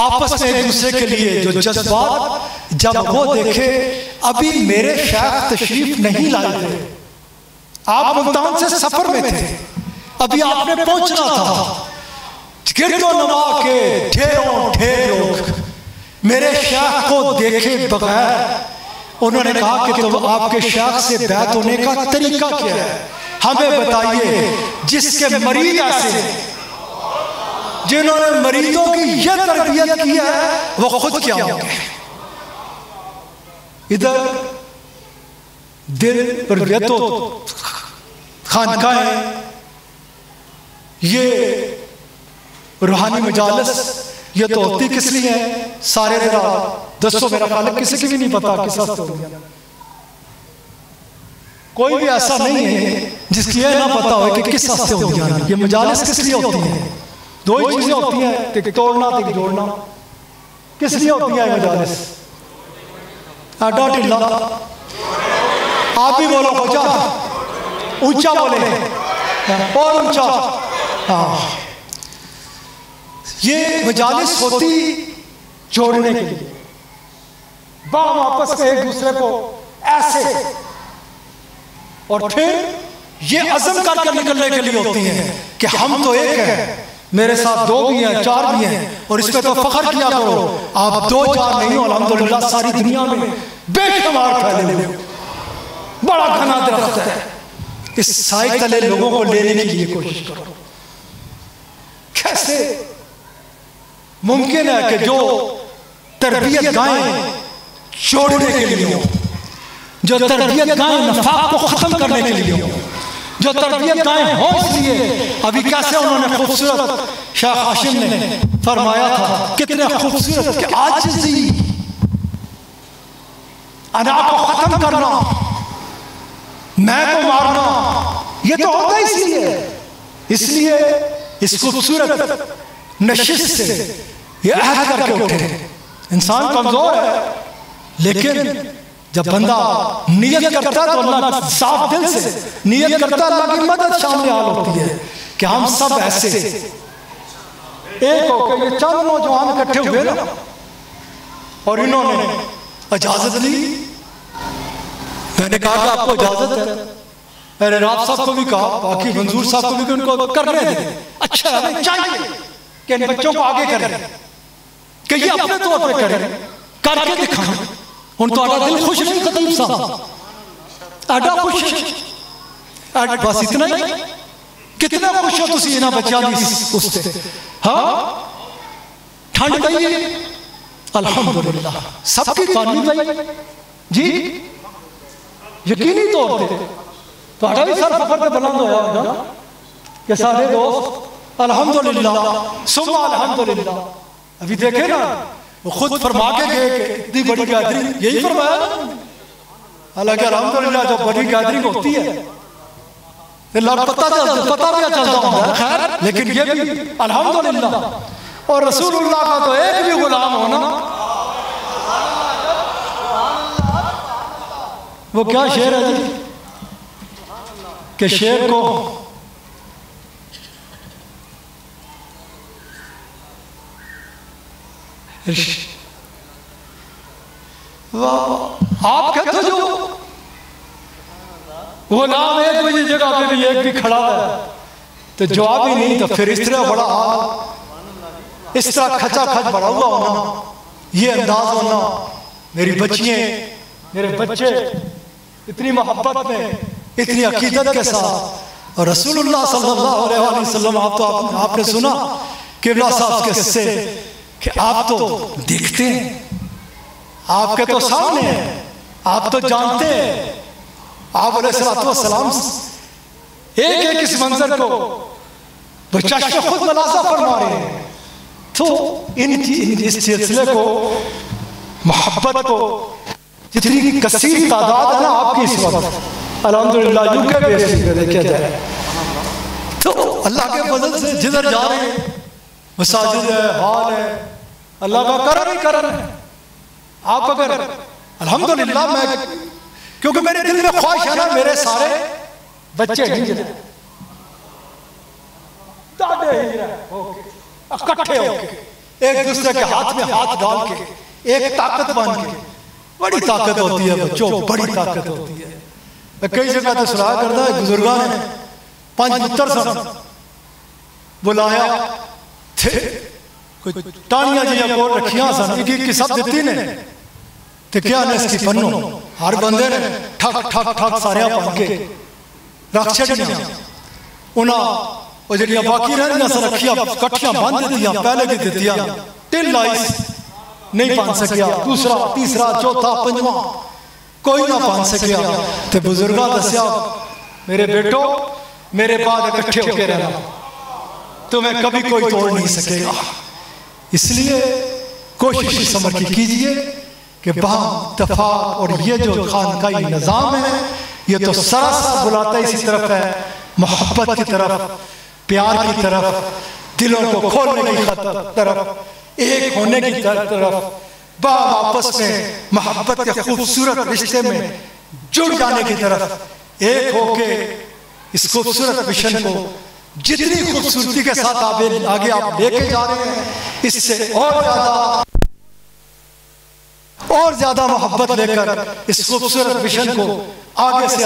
آپس میں ایک دوسرے کے لیے جو جذبات، جب وہ دیکھے ابھی میرے شیخ تشریف نہیں لائے تھے، آپ ملتان سے سفر میں تھے، ابھی آپ نے پہنچنا تھا، گرد و نواح کے ڈھیروں ڈھیر لوگ میرے شیخ کو دیکھے بغیر انہوں نے کہا کہ تو آپ کے شیخ سے بیعت ہونے کا طریقہ کیا ہے؟ ہمیں بتائیے۔ جس کے مریض ایسے جنہوں نے مریضوں کی یہ تربیت کی ہے وہ خود کیا ہوں گے؟ ادھر دل پر یہ تو خانقاہیں، یہ روحانی مجالس یہ تو ہوتی کس لیے ہیں؟ سارے ذرا دستوں میرا خالق کسی کی بھی نہیں پتا کس واسطے ہوتی ہیں۔ کوئی بھی ایسا نہیں ہے جس کی یہ نہ پتا ہو کہ کس واسطے ہوتی ہیں۔ یہ مجالس کس لیے ہوتی ہیں؟ دو ہی چیزیں ہوتی ہیں، ایک توڑنا ایک جوڑنا۔ کس لیے ہوتی ہیں یہ مجالس؟ اڈا ٹھلا، آپ بھی بولو خوجا، اونچا بولے اور اونچا۔ یہ مجالس ہوتی جوڑنے کے لیے، باہم آپس میں ایک دوسرے کو ایسے، اور پھر یہ عزم کر کے نکلنے کے لیے ہوتی ہیں کہ ہم تو ایک ہیں، میرے ساتھ دو بھی ہیں، چار بھی ہیں، اور اس پہ تو فخر کیا کرو۔ آپ دو چار نہیں ہو، الحمدللہ ساری دنیا میں بے شمار پھیلے ہوئے، بڑا گھنا درخت ہے، اس سائے تلے لوگوں کو لینے کے لیے کوشش کرو۔ کیسے ممکن ہے کہ جو تربیت گاہیں چھوڑنے کے لیے ہوں، جو تربیت گاہیں نفاق کو ختم کرنے کے لیے ہوں، جو تربیت گاہیں ہوں اس لیے ابھی کیسے انہوں نے خوبصورت شیخ ہاشم نے فرمایا تھا، کتنے خوبصورت کہ عاجزی، انا کو ختم کرنا، میں کو مارنا، یہ تو ہوتا اس لیے اس خوبصورت نشست سے یہ عہد کر کے اٹھے۔ انسان کمزور ہے لیکن جب بندہ نیت کرتا ہے تو اللہ صاف دل سے نیت کرتا ہے، اللہ کی مدد شامل حال ہوتی ہے کہ ہم سب ایسے ایک ہو کے یہ چند نوجوان اکٹھے ہوئے نا، اور انہوں نے اجازت لی۔ میں نے کہا کہ آپ کو اجازت ہے، میں نے راب صاحب کو بھی کہا، باقی منظور صاحب کو بھی کہ ان کو کرنے دیں، اچھا ہمیں چاہیے کہ ان بچوں کو آگے کریں، کہ یہ اپنے طور پہ کریں، کر کے دکھائیں۔ ان تو آڈا دل خوش نہیں خطیب صاحب، آڈا خوش ہے، بس اتنا ہی، کتنا خوش ہو تسی انہاں بچیاں دی اس تے، ہاں ٹھنڈ پئی الحمدللہ، سب کی پانی پئی جی، یقینی طور پہ تو آڈا بھی سر فخر پہ بلند ہویا ہوگا کہ سارے دوست الحمدللہ ثم الحمدللہ۔ ابھی دیکھیں نا وہ خود فرما کے گئے کہ اتنی بڑی گیدرنگ، یہی فرمایا نا، حالانکہ الحمدللہ جب بڑی گیدرنگ ہوتی ہے اللہ پتہ بھی چلتا ہوں ہے خیر، لیکن یہ بھی الحمدللہ، اور رسول اللہ کا تو ایک بھی غلام ہونا، وہ کیا شعر ہے جی کہ شعر کو آپ کہتے ہو جو غلام ایک بجے جگہ پہ بھی ایک بھی کھڑا ہے تو جواب ہی نہیں، تو پھر اس طرح بڑا حال، اس طرح کھچا کھچ بڑا ہوا ہونا، یہ انداز ہونا، میری بچیاں میرے بچے اتنی محبت میں، اتنی عقیدت کے ساتھ، اور رسول اللہ صلی اللہ علیہ وسلم آپ نے سنا قبلہ صاحب کے سے کہ آپ تو دیکھتے ہیں، آپ کے تو سامنے ہیں، آپ تو جانتے ہیں، آپ علیہ السلام ایک ایک اس منظر کو بچشم خود ملازہ فرما رہے ہیں، تو اس سلسلے کو، محبت کو، جتنی کثیر تعداد ہے نا آپ کی اس وقت الحمدللہ یوکے بیس پہ دیکھا جائے تو اللہ کے فضل سے جدھر جا رہے ہیں، مساجد ہے، حال ہے، اللہ کا کرم ہی کرم ہے۔ آپ اگر الحمدللہ میں، کیونکہ میرے دل میں خواہش ہے نا میرے سارے بچے ہجرے دادے ہجرے اکٹھے ہو کے ایک دوسرے کے ہاتھ میں ہاتھ ڈال کے ایک طاقت بن کے. بڑی طاقت ہوتی ہے بچوں، بڑی طاقت ہوتی ہے. میں کئی جگہ تو سنا کرتا ہے بزرگان نے 5 پتر سن بلایا تھے، کوئی ٹانیاں جی کو رکھیاں سن ایک کی سب دیتی نے تے کیا نے اس کی پنوں ہر بندے نے ٹھک ٹھک ٹھک سارے پن کے رکھ چھڑیاں. انہاں وہ جڑیاں باقی رہنیاں سن رکھیاں کٹھیاں بند دیتیاں، پہلے کی دیتیاں ٹل آئیس نہیں پان سکیا، دوسرا تیسرا چوتھا پنجواں کوئی نہ پان سکیا. تے بزرگاں دسیا میرے بیٹو میرے بعد اکٹھے ہو کے رہنا، تمہیں کبھی کوئی توڑ نہیں سکے گا. اس لیے کوشش اس عمر کی کیجئے کہ باہم اتفاق، اور یہ جو خانقاہی نظام ہے یہ تو سراسر بلاتا اسی طرف ہے، محبت کی طرف، پیار کی طرف، دلوں کو کھولنے کی طرف، ایک ہونے کی طرف، باہم آپس میں محبت کے خوبصورت رشتے میں جڑ جانے کی طرف، ایک ہو کے اس خوبصورت مشن کو جتنی خوبصورتی کے ساتھ آگے آپ لے کے جا رہے ہیں اس سے اور زیادہ محبت لے کر اس خوبصورت مشن کو آگے سے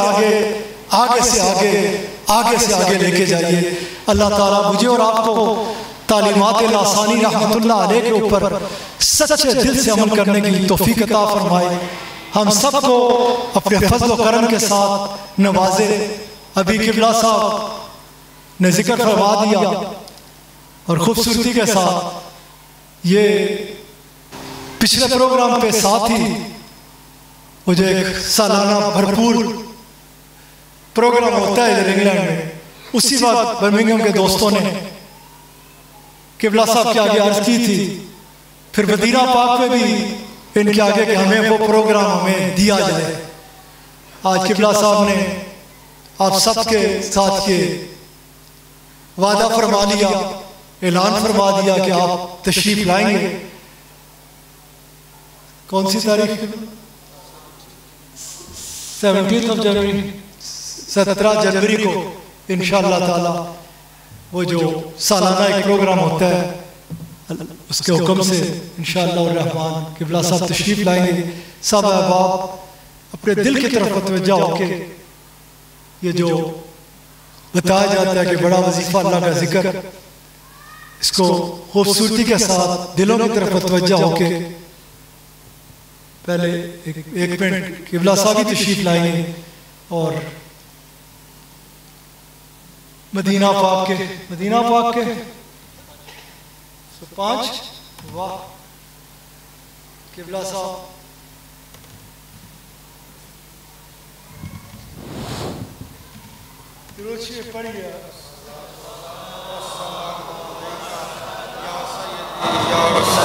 آگے لے کے جائیے. اللہ تعالیٰ مجھے اور آپ کو تعلیمات لاسانی رحمت اللہ علیہ کے اوپر سچے دل سے عمل کرنے کی توفیق عطا فرمائے. ہم سب کو اپنے فضل و کرم کے ساتھ نوازے. ابھی قبلہ صاحب نے ذکر فرما دیا اور خوبصورتی کے ساتھ یہ پچھلے پروگرام کے ساتھ ہی وہ جو ایک سالانہ بھرپور پروگرام ہوتا ہے ادھر انگلینڈ میں، اسی وقت برمنگھم کے دوستوں نے قبلہ صاحب کے آگے عرض کی تھی. پھر مدینہ پاک میں بھی ان کے آگے کہ ہمیں وہ پروگرام ہمیں دیا جائے. آج قبلہ صاحب نے آپ سب کے ساتھ یہ وعدہ فرما لیا، اعلان فرما دیا کہ آپ تشریف لائیں گے. کون سی تاریخ؟ 17 جنوری، 17 جنوری کو انشاءاللہ تعالی وہ جو سالانہ ایک پروگرام ہوتا ہے اس کے حکم سے انشاءاللہ الرحمن قبلہ صاحب تشریف لائیں گے. سب احباب اپنے دل کی طرف متوجہ ہو کے یہ جو بتایا جاتا ہے کہ بڑا وظیفہ اللہ کا ذکر، اس کو خوبصورتی کے ساتھ دلوں کی طرف متوجہ ہو کے پہلے ایک منٹ قبلہ صاحب ہی تشریف لائیں گے اور مدینہ پاک کے 5 واہ قبلہ صاحب درود شریف پڑھ گیا.